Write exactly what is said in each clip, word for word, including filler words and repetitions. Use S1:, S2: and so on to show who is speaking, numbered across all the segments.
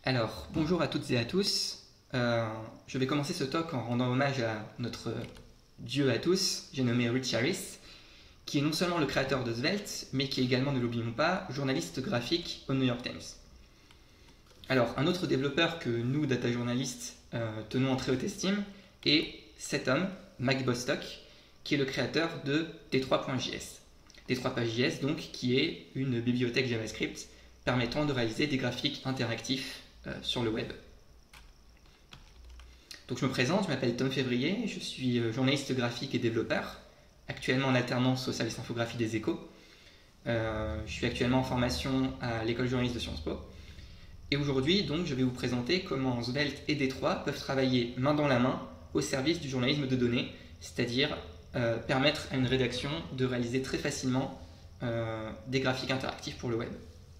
S1: Alors, bonjour à toutes et à tous. Euh, je vais commencer ce talk en rendant hommage à notre dieu à tous, j'ai nommé Rich Harris, qui est non seulement le créateur de Svelte, mais qui est également, ne l'oublions pas, journaliste graphique au New York Times. Alors, un autre développeur que nous, data journalistes, euh, tenons en très haute estime est cet homme, Mike Bostock, qui est le créateur de D trois point J S. D trois point J S, donc, qui est une bibliothèque JavaScript permettant de réaliser des graphiques interactifs euh, sur le web. Donc je me présente, je m'appelle Tom Février, je suis euh, journaliste graphique et développeur, actuellement en alternance au service infographie des Échos. Euh, je suis actuellement en formation à l'école journaliste de Sciences Po. Et aujourd'hui, donc, je vais vous présenter comment Svelte et D trois peuvent travailler main dans la main au service du journalisme de données, c'est-à-dire euh, permettre à une rédaction de réaliser très facilement euh, des graphiques interactifs pour le web.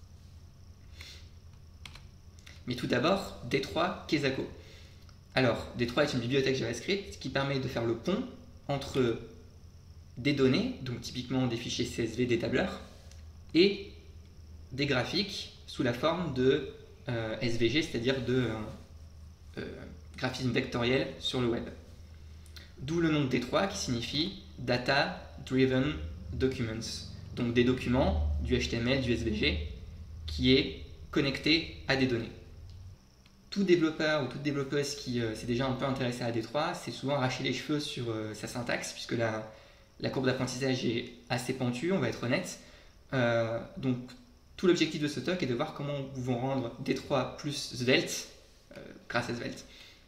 S1: Mais tout d'abord, D trois, qu'est-ce que c'est? Alors, D trois est une bibliothèque JavaScript qui permet de faire le pont entre des données, donc typiquement des fichiers C S V, des tableurs, et des graphiques sous la forme de euh, S V G, c'est-à-dire de euh, euh, graphisme vectoriel sur le web. D'où le nom de D trois qui signifie Data Driven Documents, donc des documents, du H T M L, du S V G, qui est connecté à des données. Tout développeur ou toute développeuse qui euh, s'est déjà un peu intéressé à D trois s'est souvent arraché les cheveux sur euh, sa syntaxe, puisque la, la courbe d'apprentissage est assez pentue, on va être honnête. Euh, donc tout l'objectif de ce talk est de voir comment nous pouvons rendre D trois plus Svelte euh, grâce à Svelte.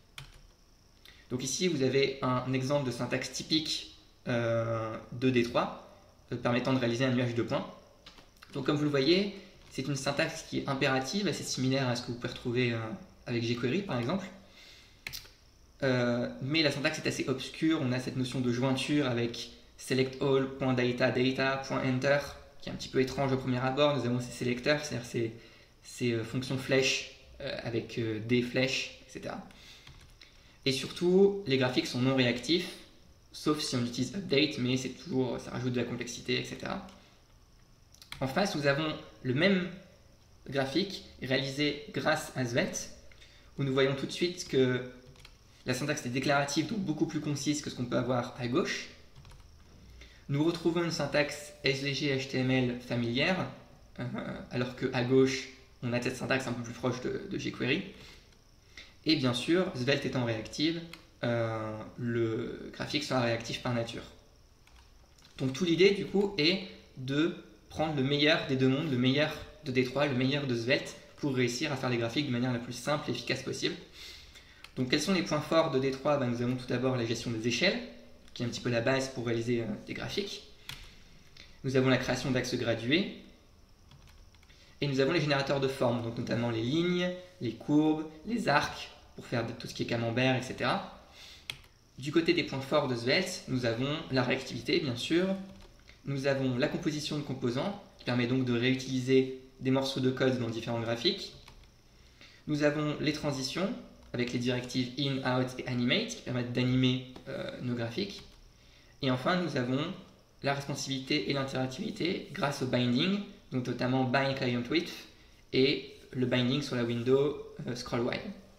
S1: Donc ici vous avez un exemple de syntaxe typique euh, de D trois euh, permettant de réaliser un nuage de points. Donc comme vous le voyez, c'est une syntaxe qui est impérative, assez similaire à ce que vous pouvez retrouver euh, avec jQuery par exemple. Euh, mais la syntaxe est assez obscure, on a cette notion de jointure avec selectAll.data, data.enter, qui est un petit peu étrange au premier abord. Nous avons ces sélecteurs, c'est-à-dire ces, ces euh, fonctions flèches euh, avec euh, des flèches, et cetera. Et surtout, les graphiques sont non réactifs, sauf si on utilise update, mais c'est toujours, ça rajoute de la complexité, et cetera. En face, nous avons le même graphique réalisé grâce à Svelte, où nous voyons tout de suite que la syntaxe est déclarative, donc beaucoup plus concise que ce qu'on peut avoir à gauche. Nous retrouvons une syntaxe S V G H T M L familière, euh, alors qu'à gauche, on a cette syntaxe un peu plus proche de, de jQuery. Et bien sûr, Svelte étant réactive, euh, le graphique sera réactif par nature. Donc toute l'idée, du coup, est de prendre le meilleur des deux mondes, le meilleur de D trois, le meilleur de Svelte, pour réussir à faire les graphiques de manière la plus simple et efficace possible. Donc quels sont les points forts de D trois? Ben, nous avons tout d'abord la gestion des échelles, qui est un petit peu la base pour réaliser euh, des graphiques. Nous avons la création d'axes gradués. Et nous avons les générateurs de formes, donc notamment les lignes, les courbes, les arcs, pour faire tout ce qui est camembert, et cetera. Du côté des points forts de Svelte, nous avons la réactivité, bien sûr. Nous avons la composition de composants, qui permet donc de réutiliser des morceaux de code dans différents graphiques. Nous avons les transitions, avec les directives in, out et animate, qui permettent d'animer euh, nos graphiques. Et enfin, nous avons la responsivité et l'interactivité grâce au binding, donc notamment bind client width et le binding sur la window euh, scroll wide.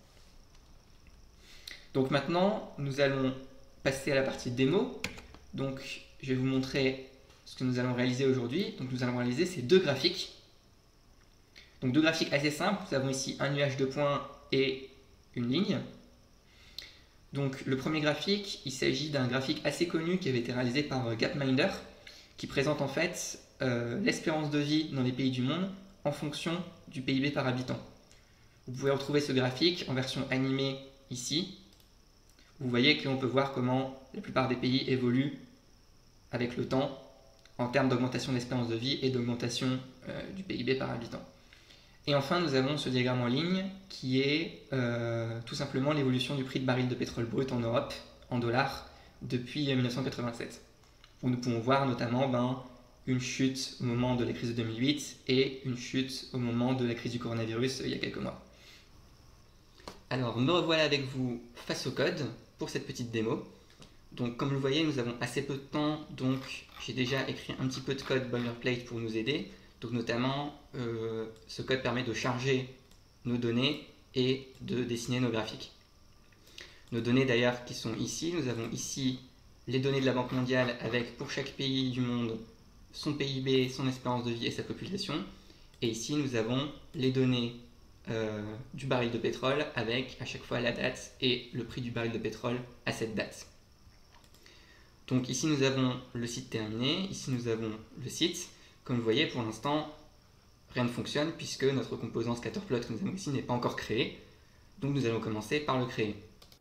S1: Donc maintenant, nous allons passer à la partie démo. Donc je vais vous montrer ce que nous allons réaliser aujourd'hui. Donc nous allons réaliser ces deux graphiques. Donc deux graphiques assez simples. Nous avons ici un nuage de points et une ligne. Donc le premier graphique, il s'agit d'un graphique assez connu qui avait été réalisé par Gapminder, qui présente en fait euh, l'espérance de vie dans les pays du monde en fonction du P I B par habitant. Vous pouvez retrouver ce graphique en version animée ici. Vous voyez qu'on peut voir comment la plupart des pays évoluent avec le temps en termes d'augmentation de l'espérance de vie et d'augmentation euh, du P I B par habitant. Et enfin, nous avons ce diagramme en ligne qui est euh, tout simplement l'évolution du prix de baril de pétrole brut en Europe, en dollars, depuis mille neuf cent quatre-vingt-sept. Où nous pouvons voir notamment ben, une chute au moment de la crise de deux mille huit et une chute au moment de la crise du coronavirus il y a quelques mois. Alors, me revoilà avec vous face au code pour cette petite démo. Donc, comme vous le voyez, nous avons assez peu de temps, donc j'ai déjà écrit un petit peu de code boilerplate pour nous aider. Donc notamment, euh, ce code permet de charger nos données et de dessiner nos graphiques. Nos données d'ailleurs qui sont ici, nous avons ici les données de la Banque mondiale avec pour chaque pays du monde son P I B, son espérance de vie et sa population. Et ici nous avons les données euh, du baril de pétrole avec à chaque fois la date et le prix du baril de pétrole à cette date. Donc ici nous avons le site terminé, ici nous avons le site. Comme vous voyez, pour l'instant, rien ne fonctionne puisque notre composant scatterplot que nous avons ici n'est pas encore créé. Donc nous allons commencer par le créer.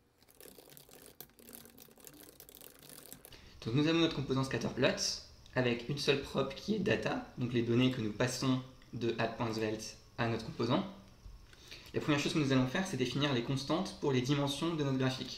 S1: Donc nous avons notre composant scatterplot avec une seule prop qui est data, donc les données que nous passons de add.svelte à notre composant. La première chose que nous allons faire, c'est définir les constantes pour les dimensions de notre graphique.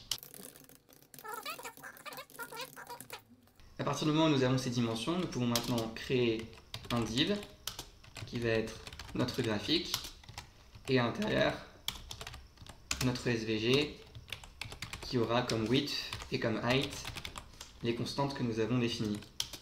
S1: À partir du moment où nous avons ces dimensions, nous pouvons maintenant créer un div qui va être notre graphique et à l'intérieur notre S V G qui aura comme width et comme height les constantes que nous avons définies.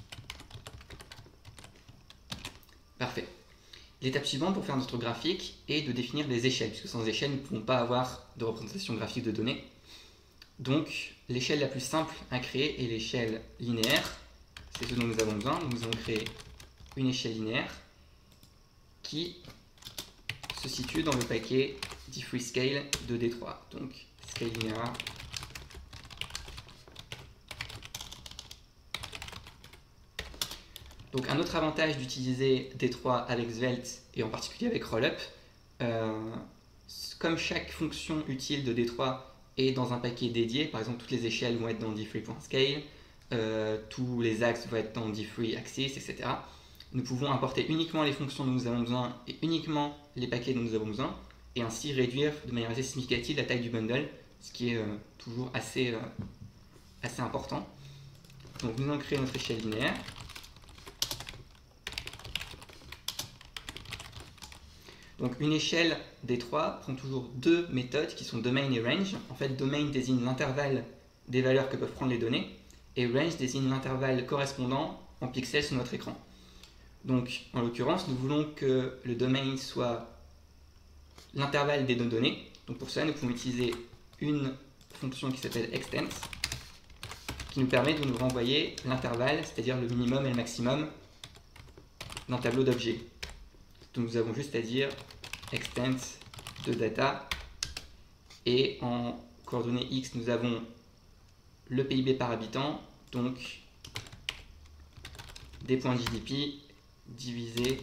S1: Parfait. L'étape suivante pour faire notre graphique est de définir des échelles, puisque sans échelle, nous ne pouvons pas avoir de représentation graphique de données. Donc, l'échelle la plus simple à créer est l'échelle linéaire. C'est ce dont nous avons besoin. Nous allons créer une échelle linéaire qui se situe dans le paquet diffreescale de D trois. Donc, scale linear. Donc un autre avantage d'utiliser D trois avec Svelte et en particulier avec Rollup, euh, comme chaque fonction utile de D trois est dans un paquet dédié, par exemple toutes les échelles vont être dans dfree.scale, euh, tous les axes vont être dans dfree.axis, et cetera. Nous pouvons importer uniquement les fonctions dont nous avons besoin et uniquement les paquets dont nous avons besoin, et ainsi réduire de manière assez significative la taille du bundle, ce qui est euh, toujours assez, euh, assez important. Donc nous allons créer notre échelle linéaire. Donc une échelle D trois prend toujours deux méthodes qui sont domain et range. En fait, domain désigne l'intervalle des valeurs que peuvent prendre les données et range désigne l'intervalle correspondant en pixels sur notre écran. Donc en l'occurrence, nous voulons que le domain soit l'intervalle des deux données. Donc pour cela, nous pouvons utiliser une fonction qui s'appelle extents qui nous permet de nous renvoyer l'intervalle, c'est-à-dire le minimum et le maximum d'un tableau d'objets. Donc nous avons juste à dire extents de data et en coordonnées x nous avons le P I B par habitant, donc d.gdp divisé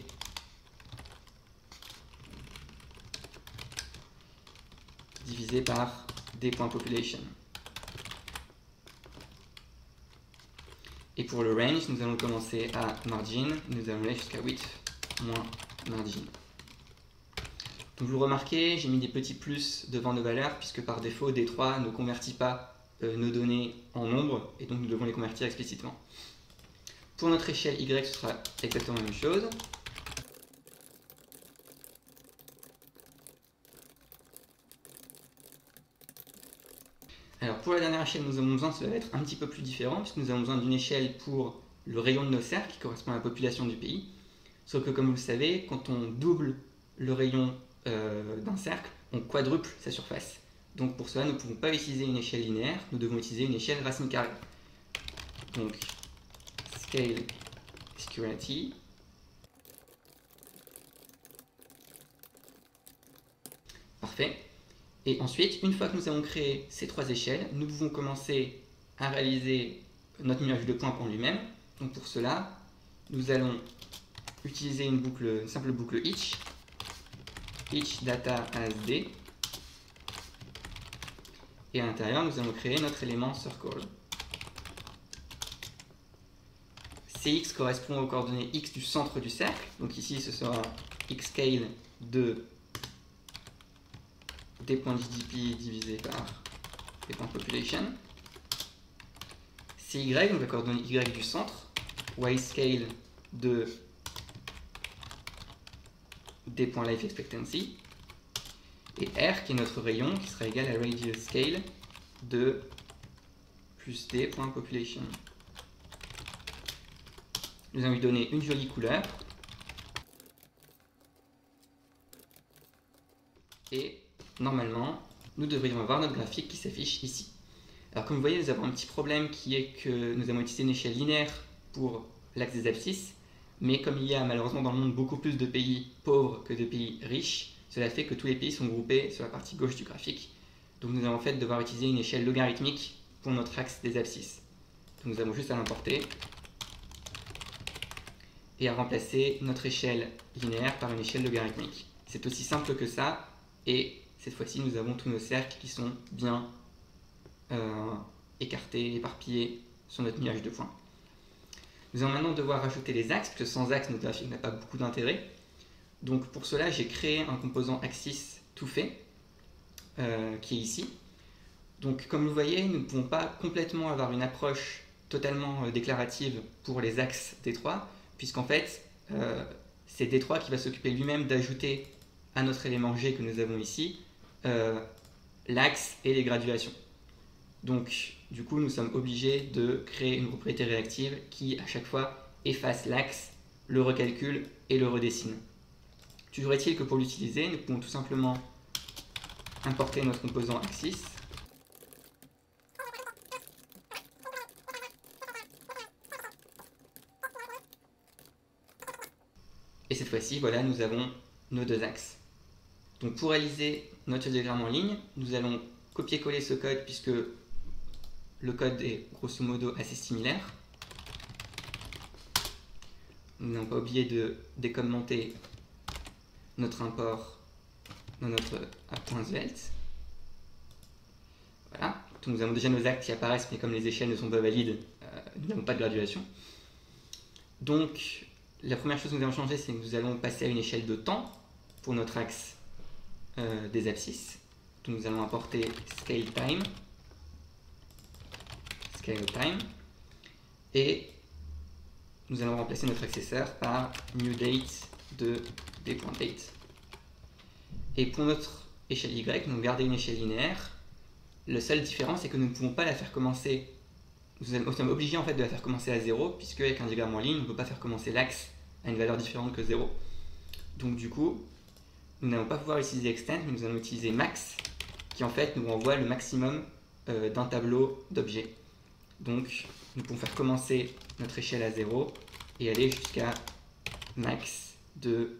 S1: divisé par d.population. Et pour le range, nous allons commencer à margin, nous allons aller jusqu'à width moins margin. Donc vous remarquez, j'ai mis des petits plus devant nos valeurs puisque par défaut D trois ne convertit pas euh, nos données en nombres et donc nous devons les convertir explicitement. Pour notre échelle Y, ce sera exactement la même chose. Alors pour la dernière échelle, nous avons besoin, ça va être un petit peu plus différent puisque nous avons besoin d'une échelle pour le rayon de nos cercles qui correspond à la population du pays. Sauf que comme vous le savez, quand on double le rayon euh, d'un cercle, on quadruple sa surface. Donc pour cela, nous ne pouvons pas utiliser une échelle linéaire, nous devons utiliser une échelle racine carrée. Donc scale security. Parfait. Et ensuite, une fois que nous avons créé ces trois échelles, nous pouvons commencer à réaliser notre nuage de points pour lui-même. Donc pour cela, nous allons utiliser une boucle, une simple boucle each, each data as d, et à l'intérieur nous allons créer notre élément circle. Cx correspond aux coordonnées x du centre du cercle, donc ici ce sera xscale de d.gdp divisé par d.population. Cy, donc la coordonnée y du centre, yscale de d.lifeExpectancy, et r qui est notre rayon qui sera égal à radius scale de plus d.population. Nous allons lui donner une jolie couleur et normalement, nous devrions avoir notre graphique qui s'affiche ici. Alors comme vous voyez, nous avons un petit problème qui est que nous avons utilisé une échelle linéaire pour l'axe des abscisses, mais comme il y a malheureusement dans le monde beaucoup plus de pays pauvres que de pays riches, cela fait que tous les pays sont groupés sur la partie gauche du graphique. Donc nous allons en fait devoir utiliser une échelle logarithmique pour notre axe des abscisses. Donc nous avons juste à l'importer et à remplacer notre échelle linéaire par une échelle logarithmique. C'est aussi simple que ça, et cette fois-ci nous avons tous nos cercles qui sont bien euh, écartés, éparpillés sur notre nuage de points. Nous allons maintenant devoir rajouter les axes, parce que sans axes notre graphique n'a pas beaucoup d'intérêt. Donc pour cela j'ai créé un composant axis tout fait, euh, qui est ici. Donc comme vous voyez, nous ne pouvons pas complètement avoir une approche totalement euh, déclarative pour les axes D trois, puisqu'en fait, euh, c'est D trois qui va s'occuper lui-même d'ajouter à notre élément G que nous avons ici, euh, l'axe et les graduations. Donc, du coup, nous sommes obligés de créer une propriété réactive qui, à chaque fois, efface l'axe, le recalcule et le redessine. Toujours est-il que pour l'utiliser, nous pouvons tout simplement importer notre composant axis. Et cette fois-ci, voilà, nous avons nos deux axes. Donc pour réaliser notre diagramme en ligne, nous allons copier-coller ce code puisque le code est grosso modo assez similaire. Nous n'avons pas oublié de décommenter notre import dans notre app.svelte. Voilà, donc nous avons déjà nos axes qui apparaissent, mais comme les échelles ne sont pas valides, euh, nous n'avons pas de graduation. Donc la première chose que nous allons changer, c'est que nous allons passer à une échelle de temps pour notre axe euh, des abscisses. Donc nous allons importer scale time, scale time, et nous allons remplacer notre accessoire par new date de d.date. Et pour notre échelle Y, nous gardons une échelle linéaire. La seule différence, c'est que nous ne pouvons pas la faire commencer. Nous sommes obligés en fait de la faire commencer à zéro, puisque avec un diagramme en ligne, on ne peut pas faire commencer l'axe à une valeur différente que zéro. Donc du coup, nous n'allons pas pouvoir utiliser extend, mais nous allons utiliser max, qui en fait nous renvoie le maximum euh, d'un tableau d'objets. Donc nous pouvons faire commencer notre échelle à zéro et aller jusqu'à max de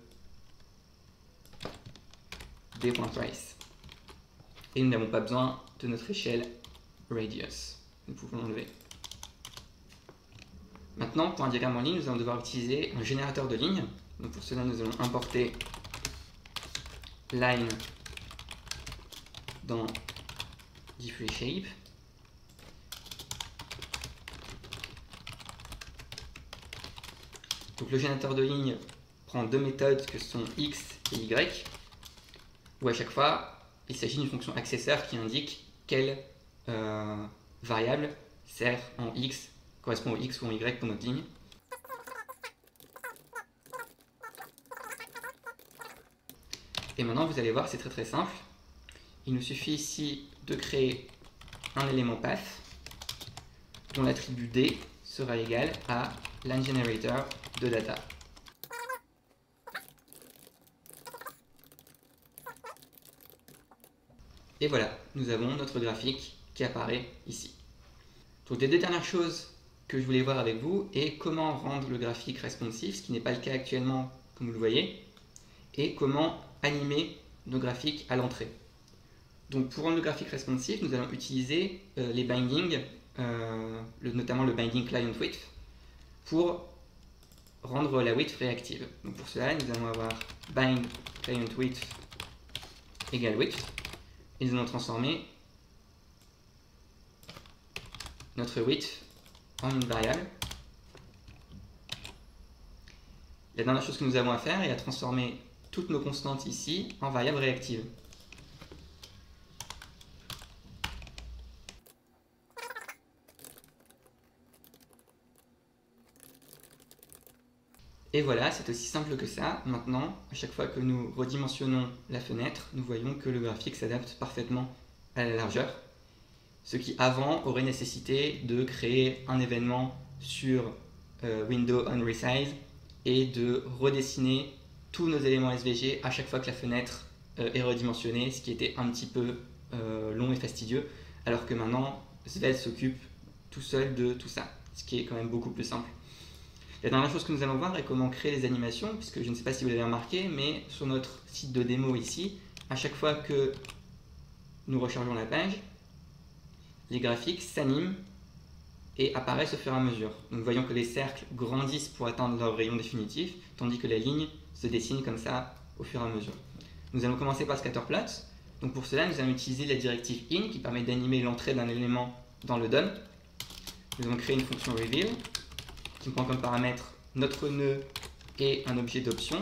S1: d.price. Et nous n'avons pas besoin de notre échelle radius. Nous pouvons l'enlever. Maintenant, pour un diagramme en ligne, nous allons devoir utiliser un générateur de lignes. Donc pour cela, nous allons importer line dans diffreeshape. Donc le générateur de lignes prend deux méthodes que sont x et y, où à chaque fois, il s'agit d'une fonction accessoire qui indique quelle euh, variable sert en x, correspond au x ou en y pour notre ligne. Et maintenant, vous allez voir, c'est très très simple. Il nous suffit ici de créer un élément path dont l'attribut d sera égal à lineGenerator de data. Et voilà, nous avons notre graphique qui apparaît ici. Donc les deux dernières choses que je voulais voir avec vous est comment rendre le graphique responsive, ce qui n'est pas le cas actuellement comme vous le voyez, et comment animer nos graphiques à l'entrée. Donc pour rendre le graphique responsive, nous allons utiliser euh, les bindings, euh, le, notamment le binding client width, pour rendre la width réactive. Donc pour cela, nous allons avoir bind client width égale width, et nous allons transformer notre width en une variable. La dernière chose que nous avons à faire est à transformer toutes nos constantes ici en variables réactives. Et voilà, c'est aussi simple que ça. Maintenant, à chaque fois que nous redimensionnons la fenêtre, nous voyons que le graphique s'adapte parfaitement à la largeur. Ce qui avant aurait nécessité de créer un événement sur euh, Window on Resize et de redessiner tous nos éléments S V G à chaque fois que la fenêtre euh, et redimensionner, ce qui était un petit peu euh, long et fastidieux, alors que maintenant Svelte s'occupe tout seul de tout ça, ce qui est quand même beaucoup plus simple. La dernière chose que nous allons voir est comment créer les animations, puisque je ne sais pas si vous l'avez remarqué, mais sur notre site de démo ici, à chaque fois que nous rechargeons la page, les graphiques s'animent et apparaissent au fur et à mesure. Donc nous voyons que les cercles grandissent pour atteindre leur rayon définitif, tandis que la ligne se dessine comme ça au fur et à mesure. Nous allons commencer par Scatterplot. Donc pour cela, nous allons utiliser la directive in qui permet d'animer l'entrée d'un élément dans le D O M. Nous allons créer une fonction reveal qui prend comme paramètre notre nœud et un objet d'option.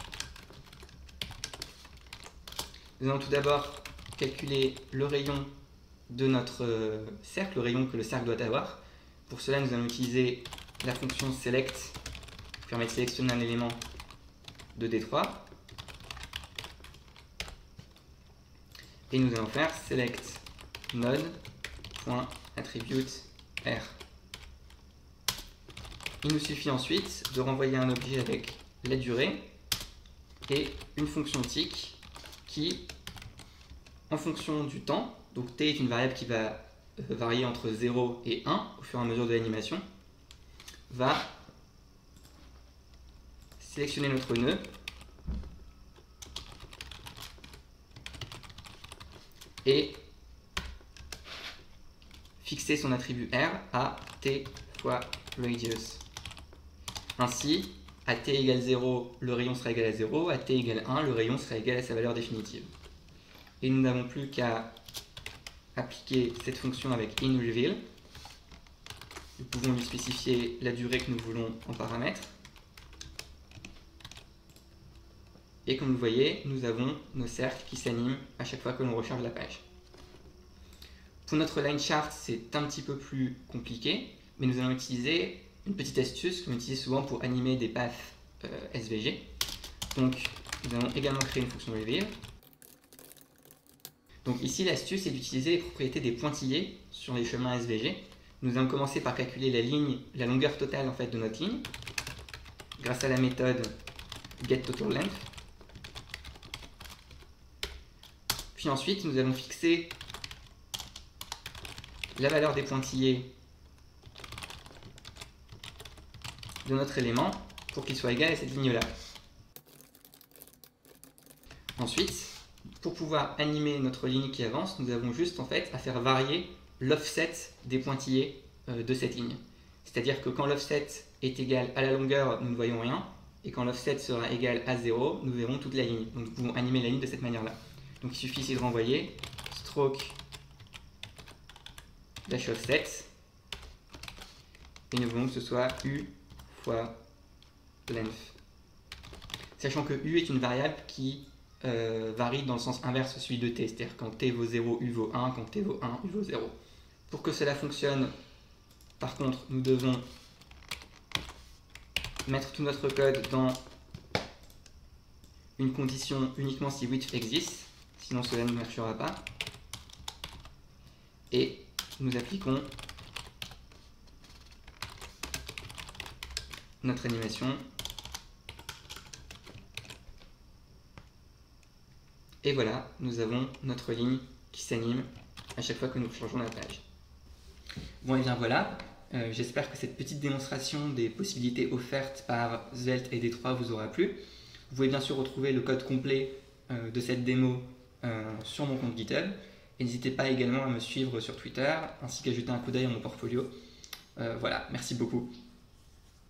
S1: Nous allons tout d'abord calculer le rayon de notre cercle, le rayon que le cercle doit avoir. Pour cela, nous allons utiliser la fonction select qui permet de sélectionner un élément de D trois. Et nous allons faire select node.attribute r. Il nous suffit ensuite de renvoyer un objet avec la durée et une fonction tick qui, en fonction du temps, donc t est une variable qui va varier entre zéro et un au fur et à mesure de l'animation, va sélectionner notre nœud et fixer son attribut r à t fois radius. Ainsi, à t égale zéro, le rayon sera égal à zéro, à t égale un, le rayon sera égal à sa valeur définitive. Et nous n'avons plus qu'à appliquer cette fonction avec inReveal. Nous pouvons lui spécifier la durée que nous voulons en paramètre. Et comme vous voyez, nous avons nos cercles qui s'animent à chaque fois que l'on recharge la page. Pour notre line chart, c'est un petit peu plus compliqué, mais nous allons utiliser une petite astuce qu'on utilise souvent pour animer des paths euh, S V G. Donc, nous allons également créer une fonction reveal. Donc ici, l'astuce est d'utiliser les propriétés des pointillés sur les chemins S V G. Nous allons commencer par calculer la ligne, la longueur totale en fait de notre ligne, grâce à la méthode getTotalLength. Puis ensuite, nous allons fixer la valeur des pointillés de notre élément pour qu'il soit égal à cette ligne-là. Ensuite, pour pouvoir animer notre ligne qui avance, nous avons juste en fait à faire varier l'offset des pointillés euh, de cette ligne. C'est-à-dire que quand l'offset est égal à la longueur, nous ne voyons rien, et quand l'offset sera égal à zéro, nous verrons toute la ligne. Donc nous pouvons animer la ligne de cette manière-là. Donc il suffit ici de renvoyer stroke dash offset, et nous voulons que ce soit u fois length. Sachant que u est une variable qui euh, varie dans le sens inverse celui de t, c'est-à-dire quand t vaut zéro, u vaut un, quand t vaut un, u vaut zéro. Pour que cela fonctionne, par contre, nous devons mettre tout notre code dans une condition uniquement si width existe, sinon cela ne marchera pas. Et nous appliquons notre animation. Et voilà, nous avons notre ligne qui s'anime à chaque fois que nous changeons la page. Bon et bien voilà, euh, j'espère que cette petite démonstration des possibilités offertes par Svelte et D trois vous aura plu. Vous pouvez bien sûr retrouver le code complet euh, de cette démo euh, sur mon compte GitHub. Et n'hésitez pas également à me suivre sur Twitter, ainsi qu'à jeter un coup d'œil à mon portfolio. Euh, voilà, merci beaucoup.